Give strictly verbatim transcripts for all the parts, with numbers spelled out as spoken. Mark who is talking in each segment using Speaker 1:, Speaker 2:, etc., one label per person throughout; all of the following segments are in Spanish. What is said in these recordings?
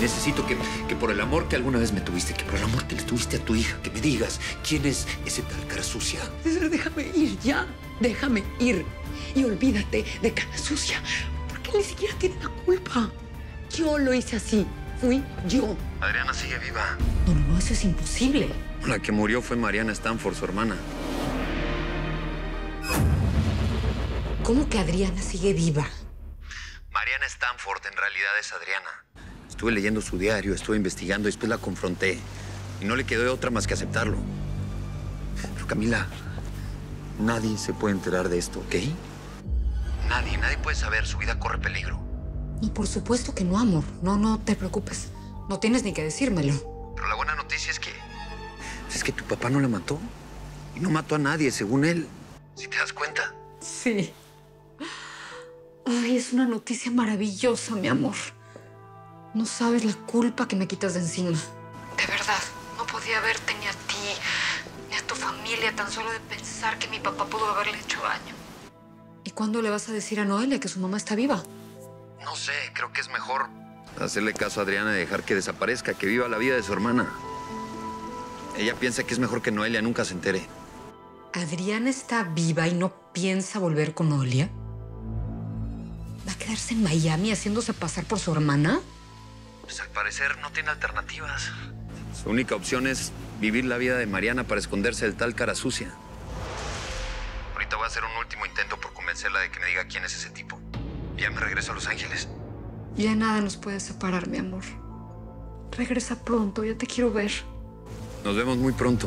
Speaker 1: Necesito que, que por el amor que alguna vez me tuviste, que por el amor que le tuviste a tu hija, que me digas quién es ese tal cara sucia.
Speaker 2: César, déjame ir ya. Déjame ir. Y olvídate de cara sucia. Porque él ni siquiera tiene la culpa. Yo lo hice así. Fui yo.
Speaker 1: Adriana sigue viva.
Speaker 2: No, no, no, eso es imposible.
Speaker 1: La que murió fue Mariana Stanford, su hermana.
Speaker 2: ¿Cómo que Adriana sigue viva?
Speaker 1: Mariana Stanford en realidad es Adriana. Estuve leyendo su diario, estuve investigando, después la confronté. Y no le quedó otra más que aceptarlo. Pero Camila, nadie se puede enterar de esto, ¿ok? Nadie, nadie puede saber. Su vida corre peligro.
Speaker 2: No, por supuesto que no, amor. No, no te preocupes. No tienes ni que decírmelo.
Speaker 1: Pero la buena noticia es que... Es que tu papá no la mató. Y no mató a nadie, según él. ¿Si te das cuenta?
Speaker 2: Sí. Ay, es una noticia maravillosa, mi amor. No sabes la culpa que me quitas de encima. De verdad, no podía verte ni a ti, ni a tu familia, tan solo de pensar que mi papá pudo haberle hecho daño. ¿Y cuándo le vas a decir a Noelia que su mamá está viva?
Speaker 1: No sé, creo que es mejor hacerle caso a Adriana y dejar que desaparezca, que viva la vida de su hermana. Ella piensa que es mejor que Noelia nunca se entere.
Speaker 2: ¿Adriana está viva y no piensa volver con Noelia? ¿Va a quedarse en Miami haciéndose pasar por su hermana?
Speaker 1: Pues al parecer no tiene alternativas. Su única opción es vivir la vida de Mariana para esconderse del tal cara sucia. Ahorita voy a hacer un último intento por convencerla de que me diga quién es ese tipo. Y ya me regreso a Los Ángeles.
Speaker 2: Ya nada nos puede separar, mi amor. Regresa pronto, ya te quiero ver.
Speaker 1: Nos vemos muy pronto.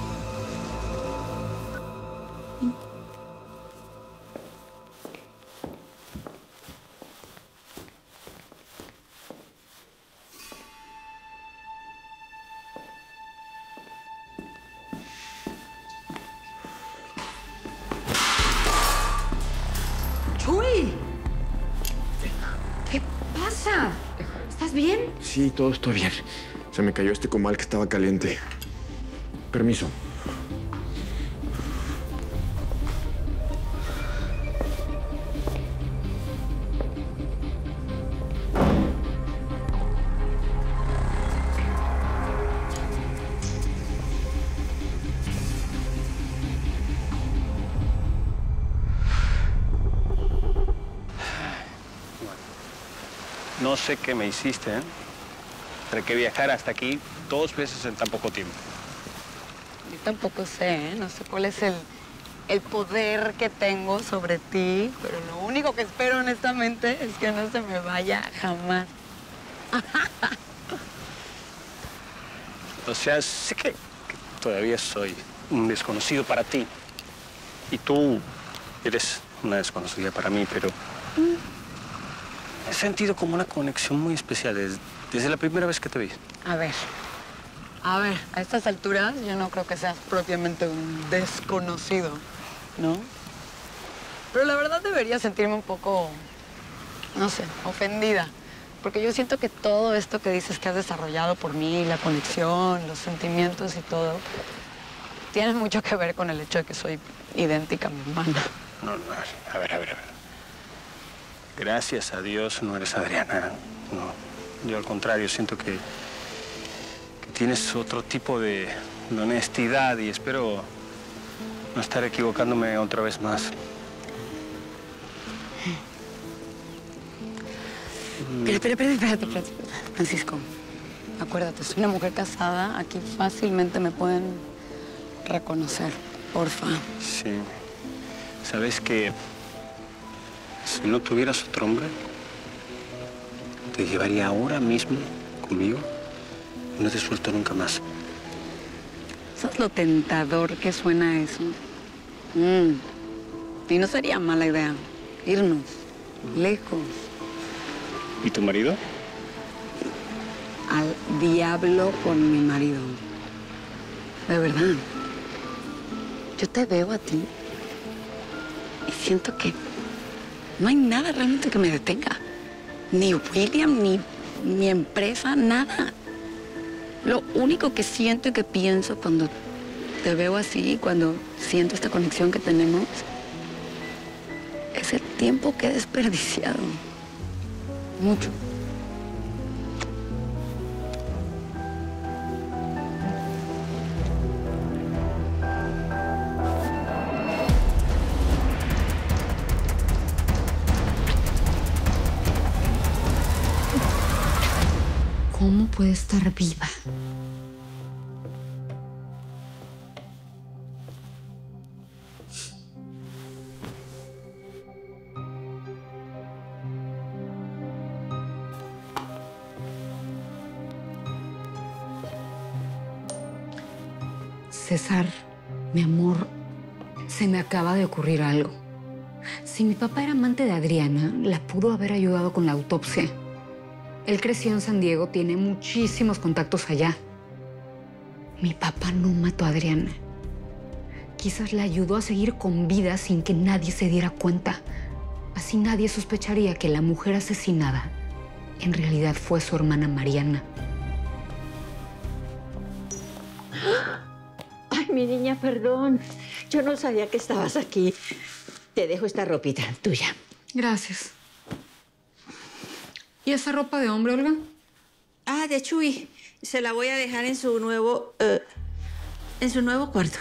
Speaker 2: ¡Chuy! ¿Qué pasa? ¿Estás bien?
Speaker 3: Sí, todo está bien. Se me cayó este comal que estaba caliente. Permiso.
Speaker 4: No sé qué me hiciste, ¿eh? Entre que viajar hasta aquí dos veces en tan poco tiempo.
Speaker 5: Yo tampoco sé, ¿eh? No sé cuál es el, el poder que tengo sobre ti, pero lo único que espero honestamente es que no se me vaya jamás.
Speaker 4: O sea, sé que, que todavía soy un desconocido para ti. Y tú eres una desconocida para mí, pero... He sentido como una conexión muy especial desde, desde la primera vez que te vi.
Speaker 5: A ver, a ver, a estas alturas yo no creo que seas propiamente un desconocido, ¿no? Pero la verdad debería sentirme un poco, no sé, ofendida. Porque yo siento que todo esto que dices que has desarrollado por mí, la conexión, los sentimientos y todo, tiene mucho que ver con el hecho de que soy idéntica a mi hermana.
Speaker 4: No, no, a ver, a ver, a ver. Gracias a Dios no eres Adriana. No, yo al contrario, siento que, que tienes otro tipo de, de honestidad y espero no estar equivocándome otra vez más.
Speaker 5: Espera, espera, espérate, espérate. Francisco, acuérdate, soy una mujer casada. Aquí fácilmente me pueden reconocer. Porfa.
Speaker 4: Sí. ¿Sabes qué? Si no tuvieras otro hombre, te llevaría ahora mismo conmigo y no te suelto nunca más.
Speaker 5: ¿Sabes lo tentador que suena eso? Mm. Y no sería mala idea irnos lejos.
Speaker 4: ¿Y tu marido?
Speaker 5: Al diablo con mi marido. De verdad. Yo te veo a ti y siento que no hay nada realmente que me detenga. Ni William, ni mi empresa, nada. Lo único que siento y que pienso cuando te veo así, cuando siento esta conexión que tenemos, es el tiempo que he desperdiciado. Mucho.
Speaker 2: puede estar viva. César, mi amor, se me acaba de ocurrir algo. Si mi papá era amante de Adriana, la pudo haber ayudado con la autopsia. Él creció en San Diego, tiene muchísimos contactos allá. Mi papá no mató a Adriana. Quizás la ayudó a seguir con vida sin que nadie se diera cuenta. Así nadie sospecharía que la mujer asesinada en realidad fue su hermana Mariana.
Speaker 6: Ay, mi niña, perdón. Yo no sabía que estabas aquí. Te dejo esta ropita tuya.
Speaker 2: Gracias. ¿Y esa ropa de hombre, Olga?
Speaker 6: Ah, de Chuy. Se la voy a dejar en su nuevo... Uh, en su nuevo cuarto.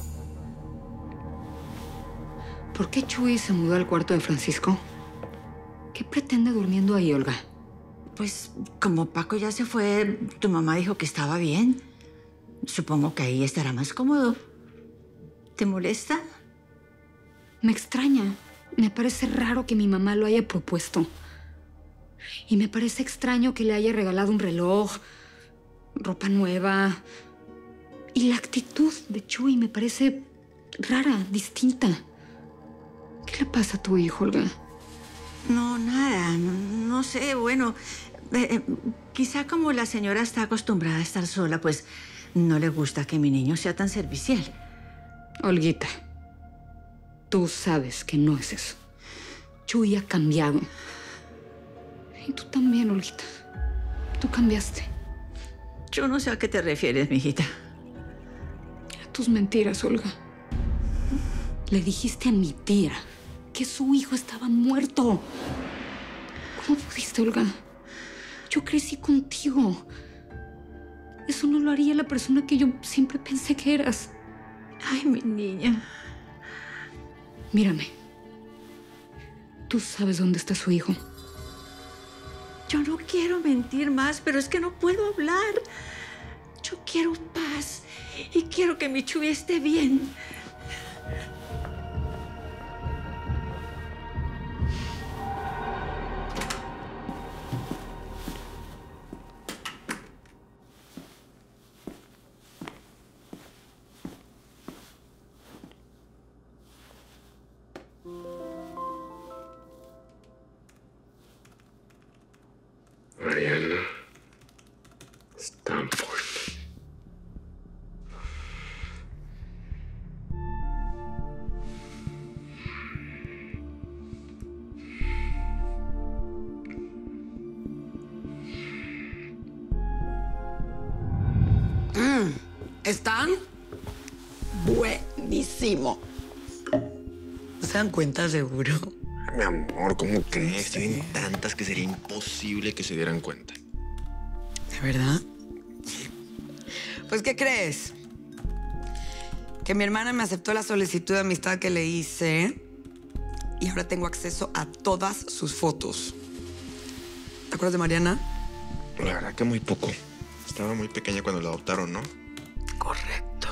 Speaker 2: ¿Por qué Chuy se mudó al cuarto de Francisco? ¿Qué pretende durmiendo ahí, Olga?
Speaker 6: Pues, como Paco ya se fue, tu mamá dijo que estaba bien. Supongo que ahí estará más cómodo. ¿Te molesta?
Speaker 2: Me extraña. Me parece raro que mi mamá lo haya propuesto. Y me parece extraño que le haya regalado un reloj, ropa nueva. Y la actitud de Chuy me parece rara, distinta. ¿Qué le pasa a tu hijo, Olga?
Speaker 6: No, nada. No, no sé, bueno... Eh, quizá como la señora está acostumbrada a estar sola, pues no le gusta que mi niño sea tan servicial.
Speaker 2: Olguita, tú sabes que no es eso. Chuy ha cambiado. Y tú también, Olguita. Tú cambiaste.
Speaker 6: Yo no sé a qué te refieres, mijita.
Speaker 2: A tus mentiras, Olga. Le dijiste a mi tía que su hijo estaba muerto. ¿Cómo pudiste, Olga? Yo crecí contigo. Eso no lo haría la persona que yo siempre pensé que eras.
Speaker 6: Ay, mi niña.
Speaker 2: Mírame. Tú sabes dónde está su hijo.
Speaker 6: Yo no quiero mentir más, pero es que no puedo hablar. Yo quiero paz y quiero que mi Chuy esté bien.
Speaker 3: Mariana Stanford.
Speaker 5: Mm, ¿Están? Buenísimo. ¿Se dan cuenta, seguro?
Speaker 3: Mi amor, ¿cómo crees? Tienen tantas que sería imposible que se dieran cuenta.
Speaker 5: ¿De verdad? Pues, ¿qué crees? Que mi hermana me aceptó la solicitud de amistad que le hice y ahora tengo acceso a todas sus fotos. ¿Te acuerdas de Mariana?
Speaker 3: La verdad que muy poco. Estaba muy pequeña cuando la adoptaron, ¿no?
Speaker 5: Correcto.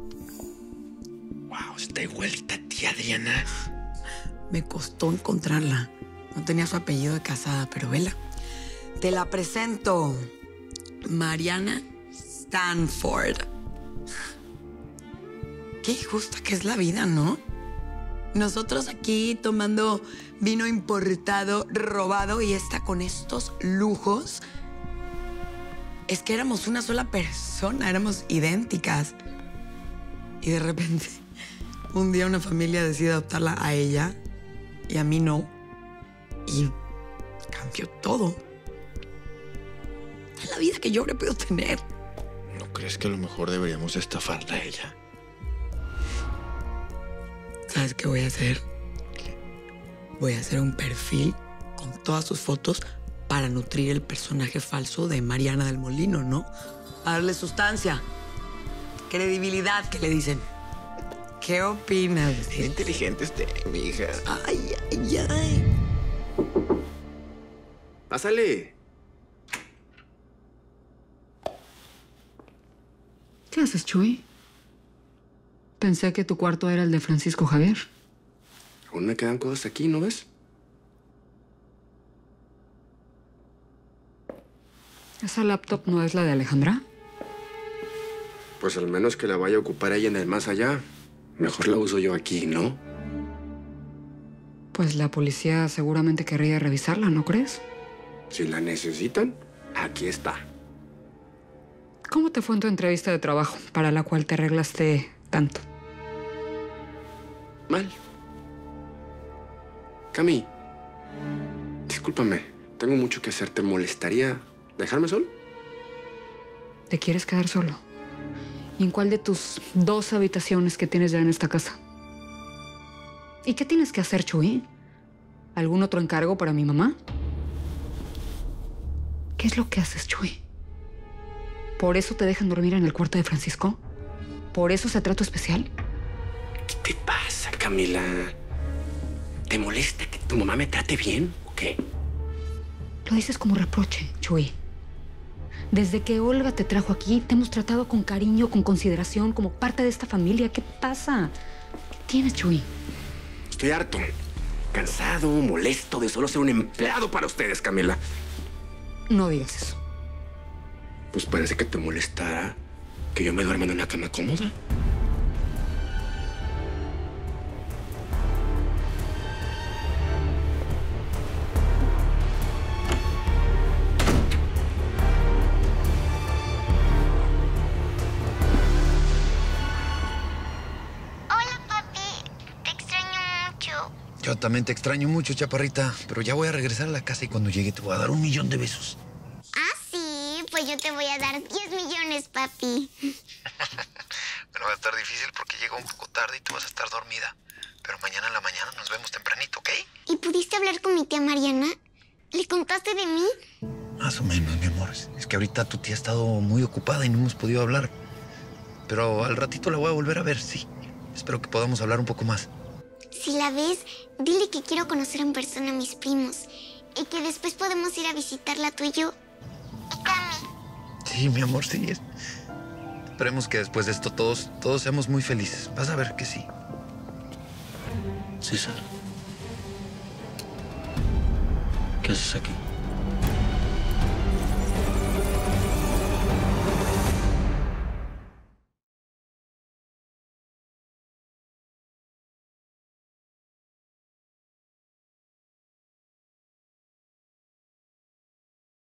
Speaker 3: Wow, está igualita a ti, Adriana.
Speaker 5: Me costó encontrarla. No tenía su apellido de casada, pero vela. Te la presento. Mariana Stanford. Qué injusta que es la vida, ¿no? Nosotros aquí tomando vino importado, robado, y esta con estos lujos. Es que éramos una sola persona, éramos idénticas. Y de repente, un día una familia decide adoptarla a ella y a mí no. Y cambió todo. Es la vida que yo habría podido tener.
Speaker 3: ¿No crees que a lo mejor deberíamos estafarla a ella?
Speaker 5: ¿Sabes qué voy a hacer? Voy a hacer un perfil con todas sus fotos para nutrir el personaje falso de Mariana del Molino, ¿no? Para darle sustancia, credibilidad, que le dicen. ¿Qué opinas?
Speaker 3: Qué inteligente este, mi hija.
Speaker 5: Ay, ay, ay.
Speaker 3: Pásale.
Speaker 2: ¿Qué haces, Chuy? Pensé que tu cuarto era el de Francisco Javier.
Speaker 3: Aún me quedan cosas aquí, ¿no ves?
Speaker 2: ¿Esa laptop no es la de Alejandra?
Speaker 3: Pues al menos que la vaya a ocupar ella en el más allá. Mejor la uso yo aquí, ¿no?
Speaker 2: Pues la policía seguramente querría revisarla, ¿no crees?
Speaker 3: Si la necesitan, aquí está.
Speaker 2: ¿Cómo te fue en tu entrevista de trabajo, para la cual te arreglaste tanto?
Speaker 3: Mal. Cami, discúlpame. Tengo mucho que hacer. ¿Te molestaría dejarme solo?
Speaker 2: ¿Te quieres quedar solo? ¿Y en cuál de tus dos habitaciones que tienes ya en esta casa? ¿Y qué tienes que hacer, Chuy? ¿Algún otro encargo para mi mamá? ¿Qué es lo que haces, Chuy? ¿Por eso te dejan dormir en el cuarto de Francisco? ¿Por eso ese trato especial?
Speaker 3: ¿Qué te pasa, Camila? ¿Te molesta que tu mamá me trate bien o qué?
Speaker 2: Lo dices como reproche, Chuy. Desde que Olga te trajo aquí, te hemos tratado con cariño, con consideración, como parte de esta familia. ¿Qué pasa? ¿Qué tienes, Chuy?
Speaker 3: Estoy harto, cansado, molesto de solo ser un empleado para ustedes, Camila.
Speaker 2: No digas eso.
Speaker 3: Pues parece que te molestará que yo me duerma en una cama cómoda.
Speaker 1: Yo también te extraño mucho, chaparrita, pero ya voy a regresar a la casa y cuando llegue te voy a dar un millón de besos.
Speaker 7: Ah, sí, pues yo te voy a dar diez millones, papi.
Speaker 1: Bueno, va a estar difícil porque llego un poco tarde y tú vas a estar dormida. Pero mañana en la mañana nos vemos tempranito, ¿ok?
Speaker 7: ¿Y pudiste hablar con mi tía Mariana? ¿Le contaste de mí?
Speaker 1: Más o menos, mi amor. Es que ahorita tu tía ha estado muy ocupada y no hemos podido hablar. Pero al ratito la voy a volver a ver, sí. Espero que podamos hablar un poco más.
Speaker 7: Si la ves, dile que quiero conocer en persona a mis primos y que después podemos ir a visitarla tú y yo. Y Cami.
Speaker 1: Sí, mi amor, sí. Es... Esperemos que después de esto todos, todos seamos muy felices. Vas a ver que sí.
Speaker 4: César, ¿qué haces aquí?